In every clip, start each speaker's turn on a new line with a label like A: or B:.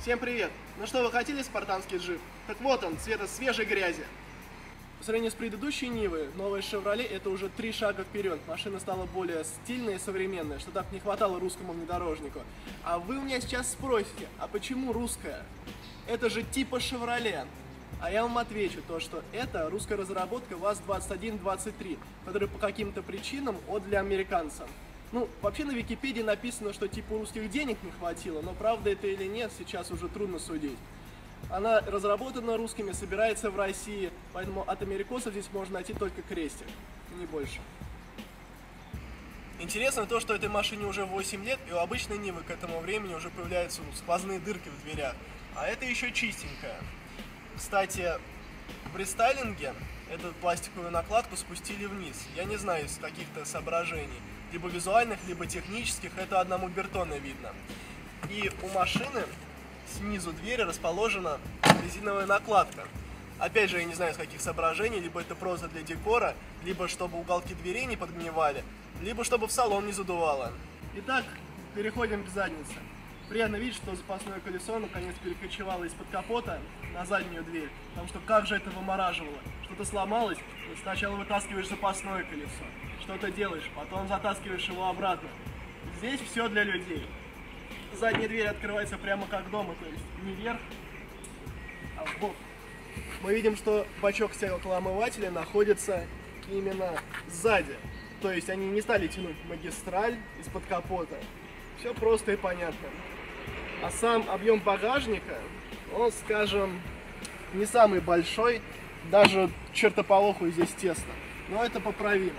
A: Всем привет! Ну что, вы хотели спартанский джип? Так вот он, цвета свежей грязи. По сравнению с предыдущей Нивой, новая Chevrolet это уже 3 шага вперед. Машина стала более стильная и современная, что так не хватало русскому внедорожнику. А вы у меня сейчас спросите, а почему русская? Это же типа Chevrolet. А я вам отвечу, то, что это русская разработка ВАЗ-2123, которая по каким-то причинам для американцев. Ну, вообще на Википедии написано, что типа русских денег не хватило, но правда это или нет, сейчас уже трудно судить. Она разработана русскими, собирается в России, поэтому от америкосов здесь можно найти только крестик, не больше. Интересно то, что этой машине уже 8 лет, и у обычной Нивы к этому времени уже появляются сквозные дырки в дверях, а это еще чистенькая. Кстати, в рестайлинге эту пластиковую накладку спустили вниз, я не знаю, из каких-то соображений. Либо визуальных, либо технических, это одному Бертоне видно. И у машины снизу двери расположена резиновая накладка. Опять же, я не знаю, из каких соображений, либо это просто для декора, либо чтобы уголки дверей не подгнивали, либо чтобы в салон не задувало. Итак, переходим к заднице. Приятно видеть, что запасное колесо наконец перекочевало из-под капота на заднюю дверь, потому что как же это вымораживало. Что-то сломалось, и сначала вытаскиваешь запасное колесо, что-то делаешь, потом затаскиваешь его обратно. Здесь все для людей. Задняя дверь открывается прямо как дома, то есть не вверх, а в бок. Мы видим, что бачок стеклоомывателя находится именно сзади. То есть они не стали тянуть магистраль из-под капота. Все просто и понятно. А сам объем багажника, он, скажем, не самый большой, даже чертополоху здесь тесно, но это поправимо.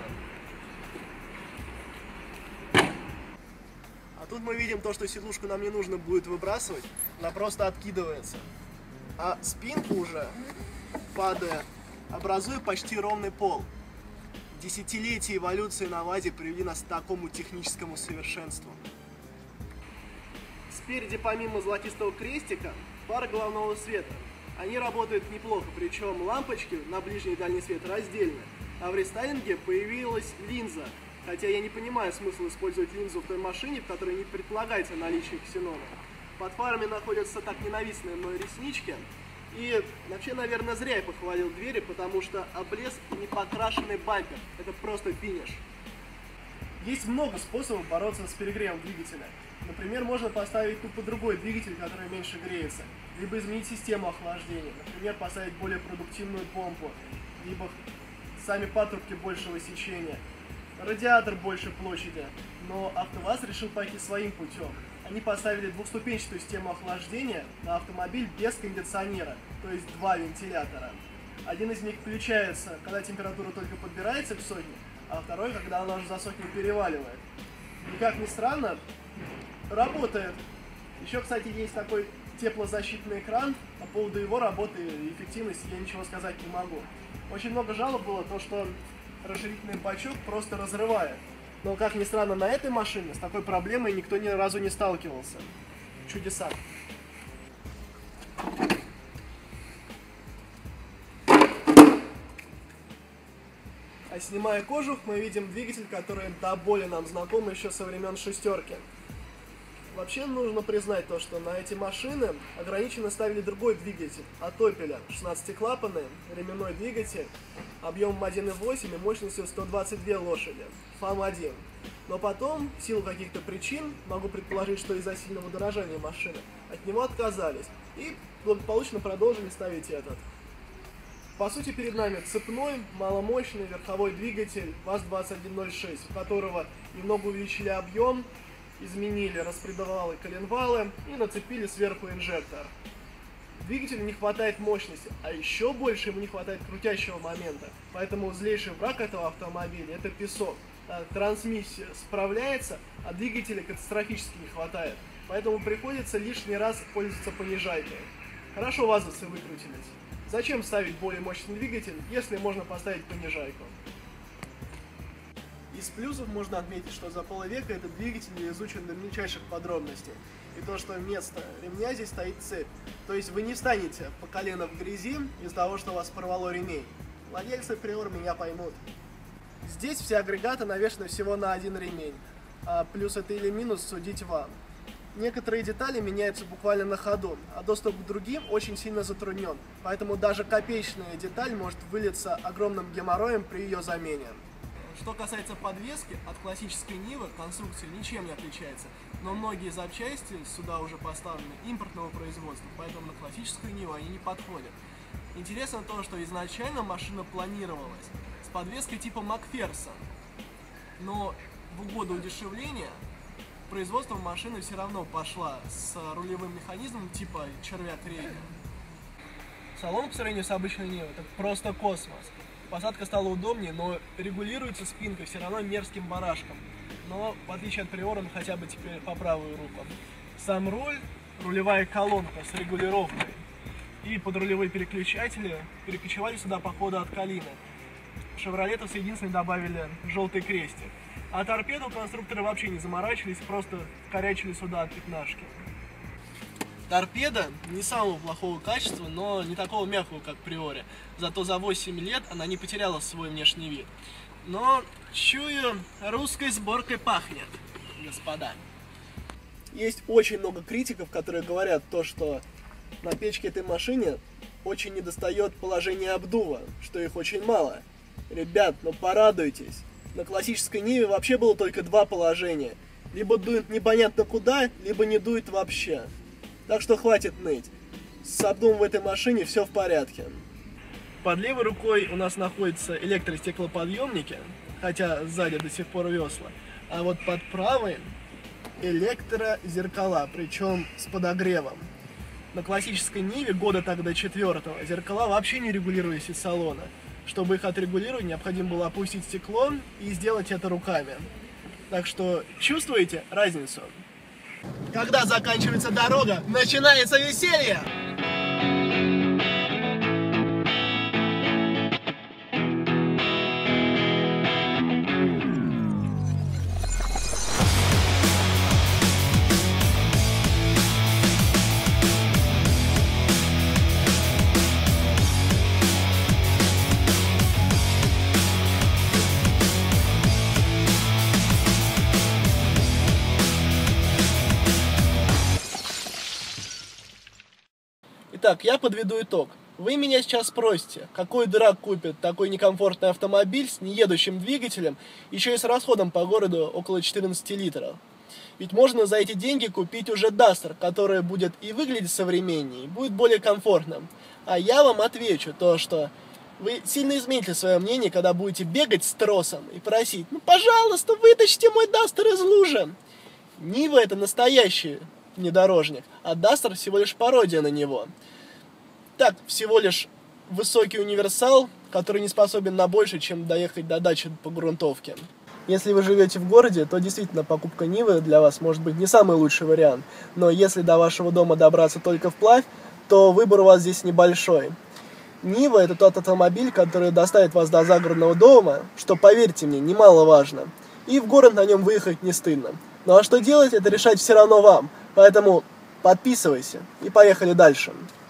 A: А тут мы видим то, что сидушку нам не нужно будет выбрасывать, она просто откидывается. А спинку уже, падая, образует почти ровный пол. Десятилетия эволюции на ВАЗе привели нас к такому техническому совершенству. Спереди, помимо золотистого крестика, фары головного света. Они работают неплохо, причем лампочки на ближний и дальний свет раздельны. А в рестайлинге появилась линза. Хотя я не понимаю смысл использовать линзу в той машине, в которой не предполагается наличие ксенона. Под фарами находятся так ненавистные мной реснички. И вообще, наверное, зря я похвалил двери, потому что облез непокрашенный бампер. Это просто финиш. Есть много способов бороться с перегревом двигателя. Например, можно поставить тупо другой двигатель, который меньше греется, либо изменить систему охлаждения, например, поставить более продуктивную помпу, либо сами патрубки большего сечения, радиатор больше площади. Но АвтоВАЗ решил пойти своим путем. Они поставили двухступенчатую систему охлаждения на автомобиль без кондиционера, то есть 2 вентилятора. Один из них включается, когда температура только подбирается к сотне, а второй, когда она уже за сотню переваливает. И как ни странно, работает. Еще, кстати, есть такой теплозащитный экран. По поводу его работы и эффективности я ничего сказать не могу. Очень много жалоб было, то, что расширительный бачок просто разрывает. Но, как ни странно, на этой машине с такой проблемой никто ни разу не сталкивался. Чудеса. А снимая кожух, мы видим двигатель, который до боли нам знаком еще со времен шестерки. Вообще нужно признать то, что на эти машины ограниченно ставили другой двигатель от Opel, 16-клапанный, ременной двигатель, объемом 1.8 и мощностью 122 лошади, ФАМ-1. Но потом, в силу каких-то причин, могу предположить, что из-за сильного дорожания машины, от него отказались и благополучно продолжили ставить этот. По сути, перед нами цепной, маломощный верховой двигатель ВАЗ-2106, у которого немного увеличили объем, изменили распредвалы, коленвалы и нацепили сверху инжектор. Двигателю не хватает мощности, а еще больше ему не хватает крутящего момента. Поэтому злейший враг этого автомобиля – это песок. Трансмиссия справляется, а двигателя катастрофически не хватает. Поэтому приходится лишний раз пользоваться понижайкой. Хорошо вазовцы выкрутились. Зачем ставить более мощный двигатель, если можно поставить понижайку? Из плюсов можно отметить, что за полвека этот двигатель изучен до мельчайших подробностей. И то, что вместо ремня здесь стоит цепь. То есть вы не встанете по колено в грязи из-за того, что у вас порвало ремень. Владельцы Приор меня поймут. Здесь все агрегаты навешаны всего на один ремень. А плюс это или минус судить вам. Некоторые детали меняются буквально на ходу, а доступ к другим очень сильно затруднен, поэтому даже копеечная деталь может вылиться огромным геморроем при ее замене. Что касается подвески, от классической Нивы конструкция ничем не отличается, но многие запчасти сюда уже поставлены импортного производства, поэтому на классическую Ниву они не подходят. Интересно то, что изначально машина планировалась с подвеской типа Макферсон, но в угоду удешевления производство машины все равно пошла с рулевым механизмом типа червяк-рейдер. Салон по сравнению с обычной Нивой — это просто космос. Посадка стала удобнее, но регулируется спинка все равно мерзким барашком. Но в отличие от Приора, он хотя бы теперь по правую руку. Сам руль, рулевая колонка с регулировкой и подрулевые переключатели перекочевали сюда по ходу от Калины. Шевролетовцы единственные добавили желтый крестик. А торпеду конструкторы вообще не заморачивались, просто корячили сюда от пятнашки. Торпеда не самого плохого качества, но не такого мягкого, как Приоре. Зато за 8 лет она не потеряла свой внешний вид. Но, чую, русской сборкой пахнет, господа. Есть очень много критиков, которые говорят то, что на печке этой машины очень недостает положения обдува, что их очень мало. Ребят, ну порадуйтесь. На классической Ниве вообще было только два положения. Либо дует непонятно куда, либо не дует вообще. Так что хватит ныть. С обдувом в этой машине все в порядке. Под левой рукой у нас находятся электростеклоподъемники, хотя сзади до сих пор весла. А вот под правой электрозеркала, причем с подогревом. На классической Ниве года тогда 4-го зеркала вообще не регулировались из салона. Чтобы их отрегулировать, необходимо было опустить стекло и сделать это руками. Так что чувствуете разницу? Когда заканчивается дорога, начинается веселье! Итак, я подведу итог. Вы меня сейчас спросите, какой дурак купит такой некомфортный автомобиль с неедущим двигателем, еще и с расходом по городу около 14 литров. Ведь можно за эти деньги купить уже Duster, который будет и выглядеть современнее, и будет более комфортным. А я вам отвечу то, что вы сильно измените свое мнение, когда будете бегать с тросом и просить: ну пожалуйста, вытащите мой Duster из лужи. Нива — это настоящий внедорожник, а Duster всего лишь пародия на него. Так, всего лишь высокий универсал, который не способен на больше, чем доехать до дачи по грунтовке. Если вы живете в городе, то действительно покупка Нивы для вас может быть не самый лучший вариант. Но если до вашего дома добраться только вплавь, то выбор у вас здесь небольшой. Нива — это тот автомобиль, который доставит вас до загородного дома, что, поверьте мне, немаловажно. И в город на нем выехать не стыдно. Ну а что делать, это решать все равно вам. Поэтому подписывайся и поехали дальше.